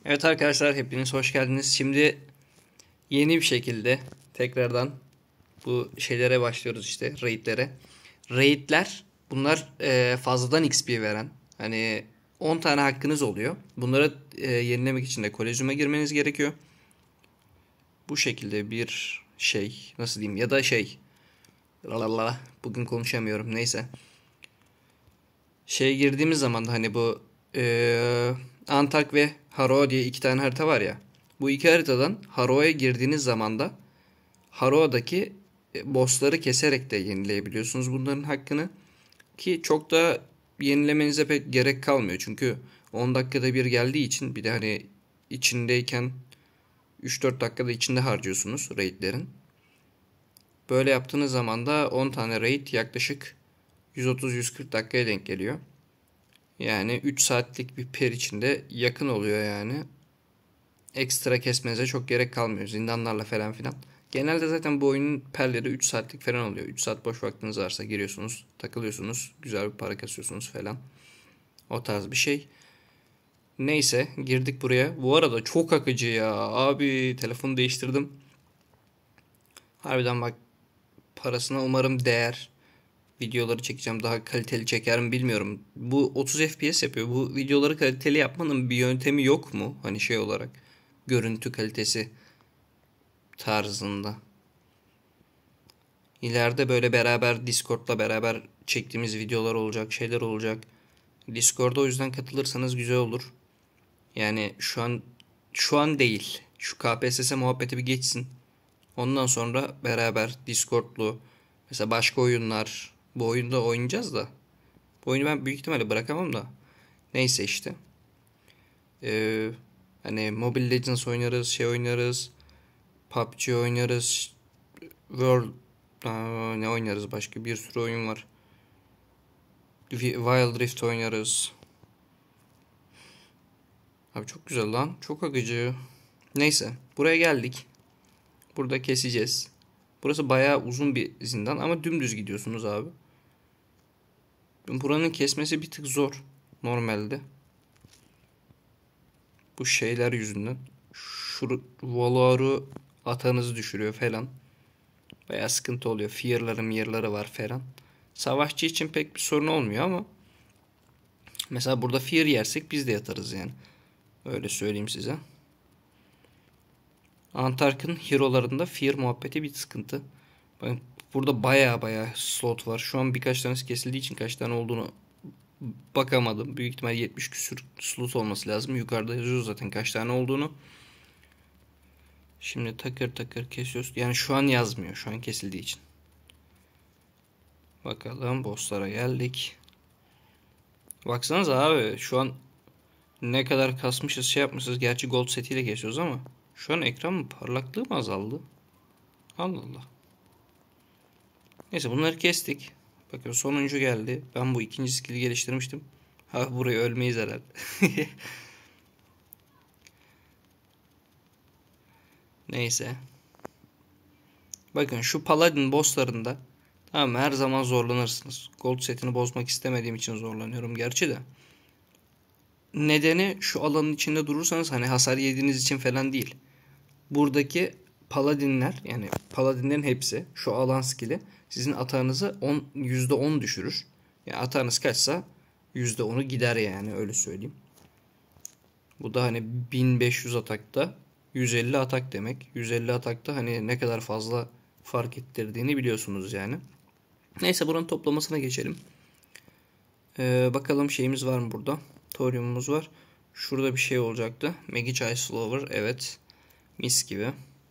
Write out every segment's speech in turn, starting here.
Evet arkadaşlar hepiniz hoş geldiniz. Şimdi yeni bir şekilde tekrardan bu şeylere başlıyoruz işte raidlere. Raidler bunlar fazladan XP veren. Hani 10 tane hakkınız oluyor. Bunları yenilemek için de kolezyuma girmeniz gerekiyor. Bu şekilde bir şey nasıl diyeyim ya da şey lalala bugün konuşamıyorum neyse. Şeye girdiğimiz zaman da hani bu Antak ve Haro diye iki tane harita var ya. Bu iki haritadan Haro'ya girdiğiniz zaman da Haro'daki bossları keserek de yenileyebiliyorsunuz bunların hakkını. Ki çok da yenilemenize pek gerek kalmıyor. Çünkü 10 dakikada bir geldiği için bir de hani içindeyken 3-4 dakikada içinde harcıyorsunuz raidlerin. Böyle yaptığınız zaman da 10 tane raid yaklaşık 130-140 dakikaya denk geliyor. Yani 3 saatlik bir per içinde yakın oluyor yani. Ekstra kesmenize çok gerek kalmıyor. Zindanlarla falan filan. Genelde zaten bu oyunun perleri 3 saatlik falan oluyor. 3 saat boş vaktiniz varsa giriyorsunuz, takılıyorsunuz, güzel bir para kasıyorsunuz falan. O tarz bir şey. Neyse girdik buraya. Bu arada çok akıcı ya. Abi telefonu değiştirdim. Harbiden bak parasına umarım değer. Videoları çekeceğim daha kaliteli çekerim bilmiyorum. Bu 30 FPS yapıyor. Bu videoları kaliteli yapmanın bir yöntemi yok mu? Hani şey olarak görüntü kalitesi tarzında. İleride böyle beraber Discord'la beraber çektiğimiz videolar olacak, şeyler olacak. Discord'a o yüzden katılırsanız güzel olur. Yani şu an değil. Şu KPSS muhabbeti bir geçsin. Ondan sonra beraber Discord'lu mesela başka oyunlar bu oyunda oynayacağız da. Bu oyunu ben büyük ihtimalle bırakamam da. Neyse işte. Ee, Hani Mobile Legends oynarız, şey oynarız. PUBG oynarız. World ne oynarız başka bir sürü oyun var. Wild Rift oynarız. Abi çok güzel lan. Çok akıcı. Neyse. Buraya geldik. Burada keseceğiz. Burası bayağı uzun bir zindan ama dümdüz gidiyorsunuz abi. Buranın kesmesi bir tık zor. Normalde. Bu şeyler yüzünden. Şu Valoar'u atanızı düşürüyor falan. Bayağı sıkıntı oluyor. Fear'ları var falan. Savaşçı için pek bir sorun olmuyor ama mesela burada Fear yersek biz de yatarız yani. Öyle söyleyeyim size. Antark'ın hero'larında Fear muhabbeti bir sıkıntı. Bakın burada baya slot var. Şu an birkaç tanesi kesildiği için kaç tane olduğunu bakamadım. Büyük ihtimal 70 küsür slot olması lazım. Yukarıda yazıyor zaten kaç tane olduğunu. Şimdi takır takır kesiyoruz. Yani şu an yazmıyor. Şu an kesildiği için. Bakalım bosslara geldik. Baksanıza abi şu an ne kadar kasmışız şey yapmışız. Gerçi gold setiyle kesiyoruz ama şu an ekran parlaklığı mı azaldı? Allah Allah. Neyse bunları kestik. Bakın sonuncu geldi. Ben bu ikinci skill'i geliştirmiştim. Ha burayı ölmeyiz herhalde. Neyse. Bakın şu Paladin bosslarında tamam her zaman zorlanırsınız. Gold setini bozmak istemediğim için zorlanıyorum gerçi de. Nedeni şu alanın içinde durursanız hani hasar yediğiniz için falan değil. Buradaki Paladinler yani Paladinlerin hepsi şu alan skill'i sizin atağınızı %10 düşürür. Yani atağınız kaçsa %10'u gider yani öyle söyleyeyim. Bu da hani 1500 atakta 150 atak demek. 150 atakta hani ne kadar fazla fark ettirdiğini biliyorsunuz yani. Neyse buranın toplamasına geçelim. Bakalım şeyimiz var mı burada? Thorium'umuz var. Şurada bir şey olacaktı. Magic Slower evet. Mis gibi.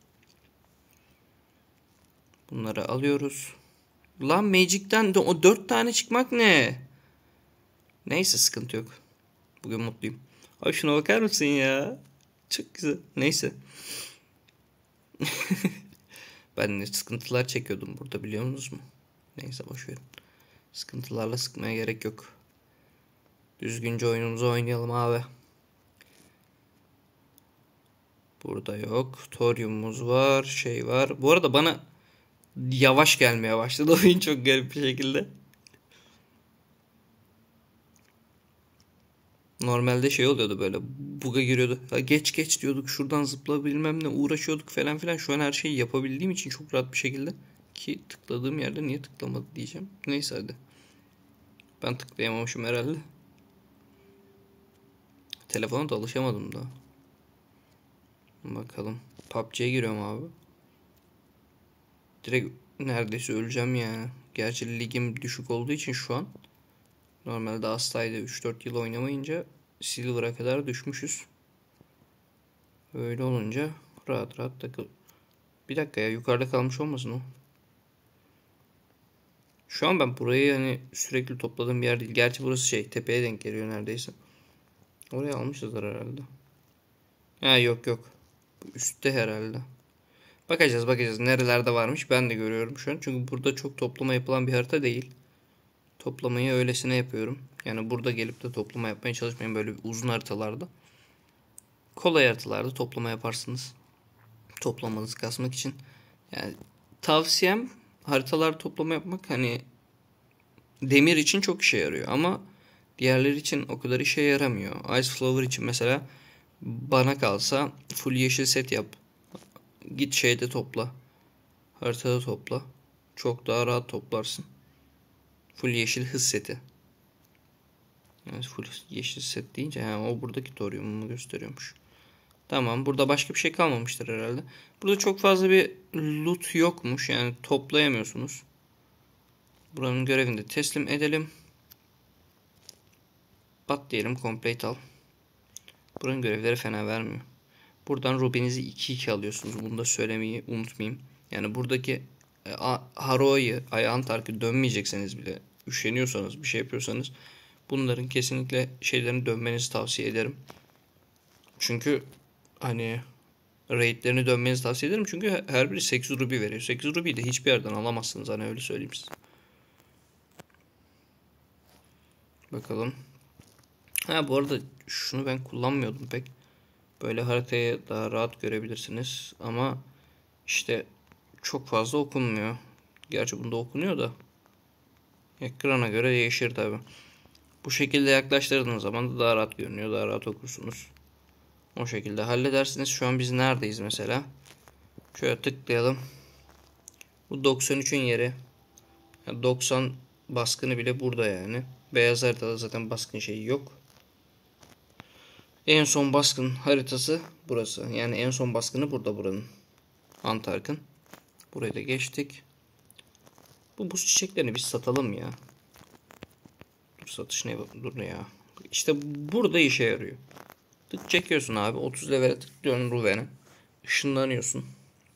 Bunları alıyoruz. Lan Magic'ten de o 4 tane çıkmak ne? Neyse sıkıntı yok. Bugün mutluyum. Abi şuna bakar mısın ya? Çok güzel. Neyse. Ben ne sıkıntılar çekiyordum burada biliyor musunuz mu? Neyse boşverin. Sıkıntılarla sıkmaya gerek yok. Düzgünce oyunumuzu oynayalım abi. Burada yok. Thorium'umuz var. Şey var. Bu arada bana yavaş gelmeye başladı oyun çok garip bir şekilde. Normalde şey oluyordu, böyle buga giriyordu. Ya geç geç diyorduk, şuradan zıpla bilmem ne uğraşıyorduk falan filan. Şu an her şeyi yapabildiğim için çok rahat bir şekilde, ki tıkladığım yerde niye tıklamadı diyeceğim. Neyse hadi. Ben tıklayamamışım herhalde. Telefona da alışamadım daha. Bakalım. PUBG'ye giriyorum abi. Direkt neredeyse öleceğim yani. Gerçi ligim düşük olduğu için şu an. Normalde hastaydı. 3-4 yıl oynamayınca Silver'a kadar düşmüşüz. Öyle olunca rahat rahat takıl. Bir dakika ya, yukarıda kalmış olmasın o. Şu an ben burayı hani sürekli topladığım bir yer değil. Gerçi burası şey, tepeye denk geliyor neredeyse. Oraya almışızlar herhalde. Ha yok yok. Bu üstte herhalde. Bakacağız bakacağız. Nerelerde varmış ben de görüyorum şu an. Çünkü burada çok toplama yapılan bir harita değil. Toplamayı öylesine yapıyorum. Yani burada gelip de toplama yapmaya çalışmayın böyle uzun haritalarda. Kolay haritalarda toplama yaparsınız. Toplamanızı kasmak için. Yani tavsiyem, haritalar toplama yapmak hani demir için çok işe yarıyor ama diğerleri için o kadar işe yaramıyor. Ice Flower için mesela bana kalsa full yeşil set yap. Git şeyde topla. Haritada topla. Çok daha rahat toplarsın. Full yeşil hız seti. Yani full yeşil set deyince yani o buradaki toryumu gösteriyormuş. Tamam, burada başka bir şey kalmamıştır herhalde. Burada çok fazla bir loot yokmuş. Yani toplayamıyorsunuz. Buranın görevini de teslim edelim. Bat diyelim, complete al. Buranın görevleri fena vermiyor. Buradan Ruby'nizi 2-2 alıyorsunuz. Bunu da söylemeyi unutmayayım. Yani buradaki Harrow'yu, Antark'ı dönmeyecekseniz bile, üşeniyorsanız, bir şey yapıyorsanız bunların kesinlikle şeylerini dönmenizi tavsiye ederim. Çünkü hani raidlerini dönmenizi tavsiye ederim. Çünkü her biri 8 Ruby veriyor. 8 Ruby'yi de hiçbir yerden alamazsınız. Hani öyle söyleyeyim size. Bakalım. Ha bu arada şunu ben kullanmıyordum pek. Böyle haritayı daha rahat görebilirsiniz. Ama işte çok fazla okunmuyor. Gerçi bunda okunuyor da. Ekrana göre değişir tabi. Bu şekilde yaklaştırdığınız zaman da daha rahat görünüyor. Daha rahat okursunuz. O şekilde halledersiniz. Şu an biz neredeyiz mesela? Şöyle tıklayalım. Bu 93'ün yeri. 90 baskını bile burada yani. Beyaz haritada zaten baskın şeyi yok. En son baskın haritası burası. Yani en son baskını burada buranın. Antark'ın. Burayı da geçtik. Bu buz çiçeklerini biz satalım ya. Dur, satış ne? Dur ya. İşte burada işe yarıyor. Tık çekiyorsun abi. 30 level'e tıklıyorsun Ruven'e. Işınlanıyorsun.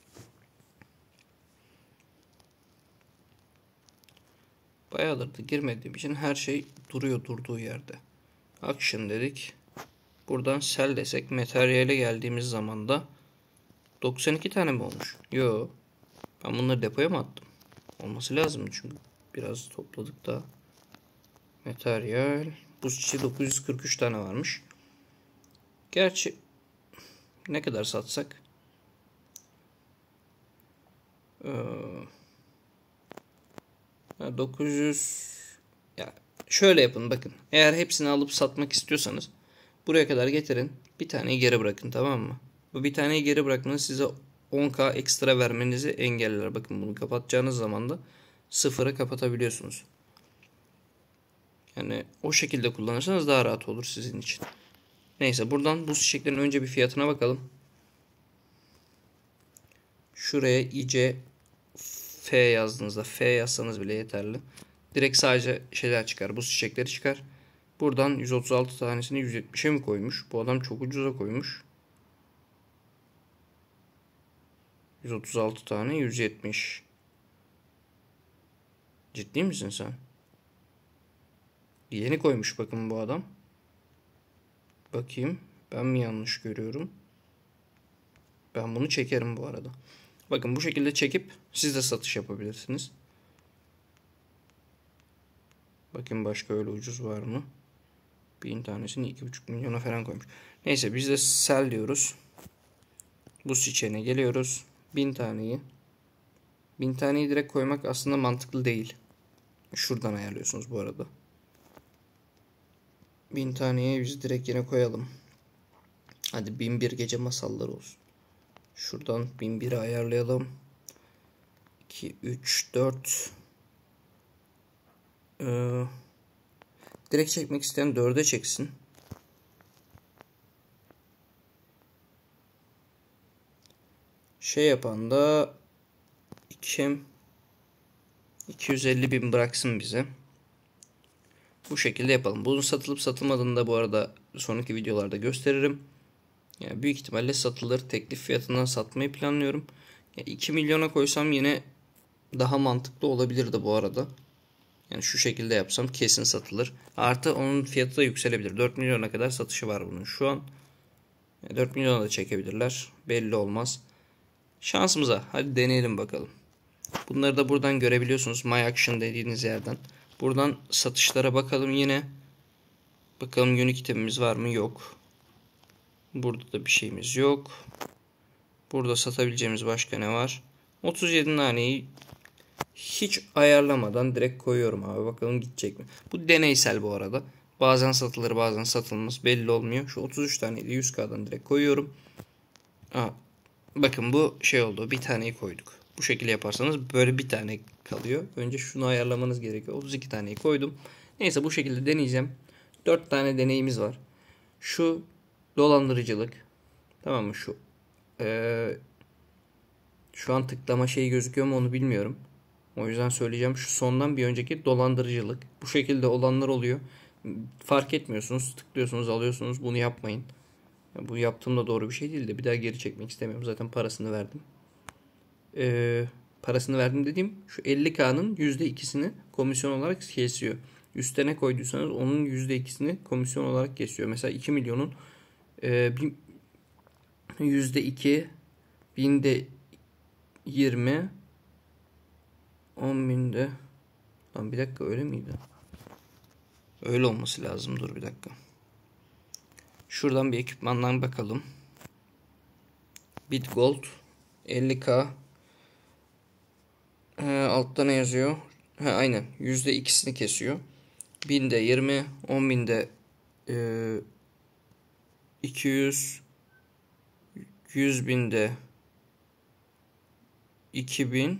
Bayağıdır da girmediğim için her şey duruyor durduğu yerde. Action dedik. Buradan sell desek materyale geldiğimiz zaman da 92 tane mi olmuş? Yo. Ben bunları depoya mı attım? Olması lazım çünkü biraz topladık da. Materyal. Buz çiçeği 943 tane varmış. Gerçi ne kadar satsak? 900. Ya şöyle yapın bakın. Eğer hepsini alıp satmak istiyorsanız buraya kadar getirin. Bir taneyi geri bırakın, tamam mı? Bu bir taneyi geri bırakmanız size 10k ekstra vermenizi engeller. Bakın bunu kapatacağınız zaman da sıfıra kapatabiliyorsunuz. Yani o şekilde kullanırsanız daha rahat olur sizin için. Neyse, buradan bu çiçeklerin önce bir fiyatına bakalım. Şuraya iyice F yazdığınızda, F yazsanız bile yeterli. Direkt sadece şeyler çıkar. Bu çiçekleri çıkar. Buradan 136 tanesini 170'e mi koymuş? Bu adam çok ucuza koymuş. 136 tane 170. Ciddi misin sen? Yeni koymuş bakın bu adam. Bakayım. Ben mi yanlış görüyorum? Ben bunu çekerim bu arada. Bakın bu şekilde çekip siz de satış yapabilirsiniz. Bakın başka öyle ucuz var mı? 1000 tanesini 2,5 milyona falan koymuş. Neyse biz de sell diyoruz. Bu çiçeğine geliyoruz. 1000 taneyi. 1000 taneyi direkt koymak aslında mantıklı değil. Şuradan ayarlıyorsunuz bu arada. 1000 taneye biz direkt yine koyalım. Hadi 1001 gece masalları olsun. Şuradan 1001'i ayarlayalım. 2, 3, 4. Direkt çekmek isteyen 4'e çeksin. Şey yapan da 250.000 bıraksın bize. Bu şekilde yapalım. Bunun satılıp satılmadığını da bu arada sonraki videolarda gösteririm. Yani büyük ihtimalle satılır. Teklif fiyatından satmayı planlıyorum. Yani 2 milyona koysam yine daha mantıklı olabilirdi bu arada. Yani şu şekilde yapsam kesin satılır. Artı onun fiyatı da yükselebilir. 4 milyona kadar satışı var bunun şu an. 4 milyona da çekebilirler. Belli olmaz. Şansımıza. Hadi deneyelim bakalım. Bunları da buradan görebiliyorsunuz. My Action dediğiniz yerden. Buradan satışlara bakalım yine. Bakalım unique itemimiz var mı? Yok. Burada da bir şeyimiz yok. Burada satabileceğimiz başka ne var? 37 naneyi hiç ayarlamadan direkt koyuyorum abi. Bakalım gidecek mi? Bu deneysel bu arada. Bazen satılır bazen satılmaz. Belli olmuyor. Şu 33 taneyi de 100K'dan direkt koyuyorum. Aa, bakın bu şey oldu. Bir taneyi koyduk. Bu şekilde yaparsanız böyle bir tane kalıyor. Önce şunu ayarlamanız gerekiyor. 32 taneyi koydum. Neyse bu şekilde deneyeceğim. 4 tane deneyimiz var. Şu dolandırıcılık. Tamam mı? Şu an tıklama şeyi gözüküyor mu onu bilmiyorum. O yüzden söyleyeceğim. Şu sondan bir önceki dolandırıcılık. Bu şekilde olanlar oluyor. Fark etmiyorsunuz. Tıklıyorsunuz, alıyorsunuz. Bunu yapmayın. Bu yaptığım da doğru bir şey değil de bir daha geri çekmek istemiyorum. Zaten parasını verdim. Parasını verdim dediğim şu 50K'nın %2'sini komisyon olarak kesiyor. Üstüne koyduysanız onun %2'sini komisyon olarak kesiyor. Mesela 2 milyonun %2 binde 20 10 binde lan bir dakika öyle miydi? Öyle olması lazım. Dur bir dakika. Şuradan bir ekipmandan bakalım. Bitgold 50K altta ne yazıyor? Aynen. %2'sini kesiyor. Binde 20, 10 binde 200, 100 binde 2000,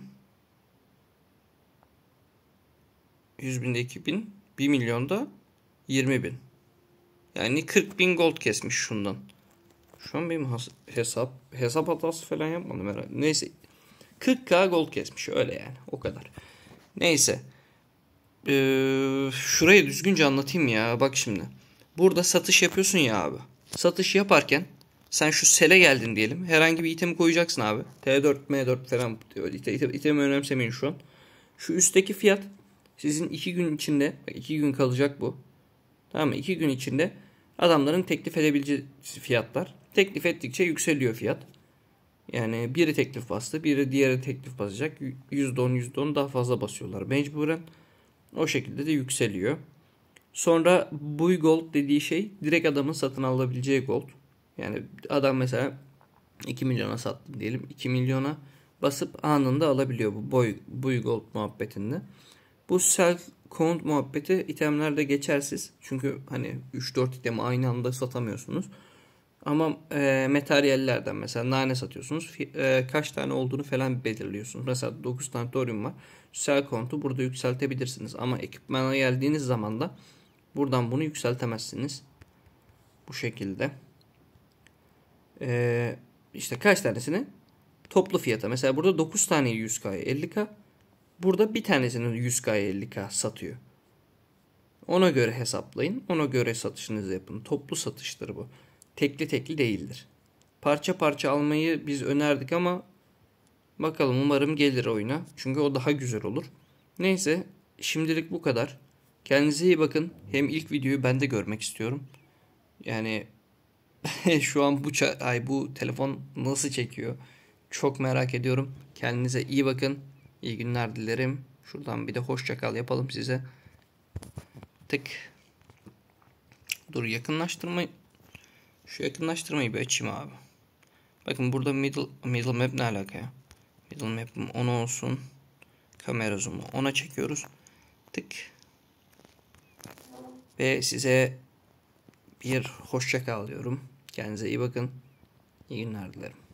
100 binde 2000, 1 milyonda 20.000. Yani 40.000 gold kesmiş şundan. Şu an benim hesap hatası falan yapmadım herhalde. Neyse 40K gold kesmiş öyle yani o kadar. Neyse. Şurayı düzgünce anlatayım ya. Bak şimdi. Burada satış yapıyorsun ya abi. Satış yaparken sen şu sele geldin diyelim. Herhangi bir itemi koyacaksın abi. T4, M4 falan. İtemi önemsemeyin şu an. Şu üstteki fiyat sizin 2 gün içinde. 2 gün kalacak bu. Tamam mı? 2 gün içinde adamların teklif edebileceği fiyatlar. Teklif ettikçe yükseliyor fiyat. Yani biri teklif bastı. Biri diğeri teklif basacak. %10 daha fazla basıyorlar. Mecburen. O şekilde de yükseliyor. Sonra buy gold dediği şey direkt adamın satın alabileceği gold. Yani adam mesela 2 milyona sattı diyelim. 2 milyona basıp anında alabiliyor bu buy gold muhabbetinde. Bu sell count muhabbeti itemlerde geçersiz. Çünkü hani 3-4 itemi aynı anda satamıyorsunuz. Ama materyallerden mesela nane satıyorsunuz. Kaç tane olduğunu falan belirliyorsunuz. Mesela 9 tane thorium var. Sell count'u burada yükseltebilirsiniz. Ama ekipmana geldiğiniz zaman da buradan bunu yükseltemezsiniz. Bu şekilde. İşte kaç tanesini? Toplu fiyata. Mesela burada 9 tane 100K'ya 50K. Burada bir tanesinin 100K'ya 50K satıyor. Ona göre hesaplayın. Ona göre satışınızı yapın. Toplu satıştır bu. Tekli değildir. Parça parça almayı biz önerdik ama bakalım umarım gelir oyuna. Çünkü o daha güzel olur. Neyse şimdilik bu kadar. Kendinize iyi bakın. Hem ilk videoyu ben de görmek istiyorum. Yani şu an bu telefon nasıl çekiyor? Çok merak ediyorum. Kendinize iyi bakın. İyi günler dilerim. Şuradan bir de hoşça kal yapalım size. Tık. Dur yakınlaştırmayı. Şu yakınlaştırmayı bir açayım abi. Bakın burada middle map ne alaka ya? Middle map'im 10 olsun. Kamera zoom'u 10'a çekiyoruz. Tık. Ve size bir hoşça kal diyorum. Kendinize iyi bakın. İyi günler dilerim.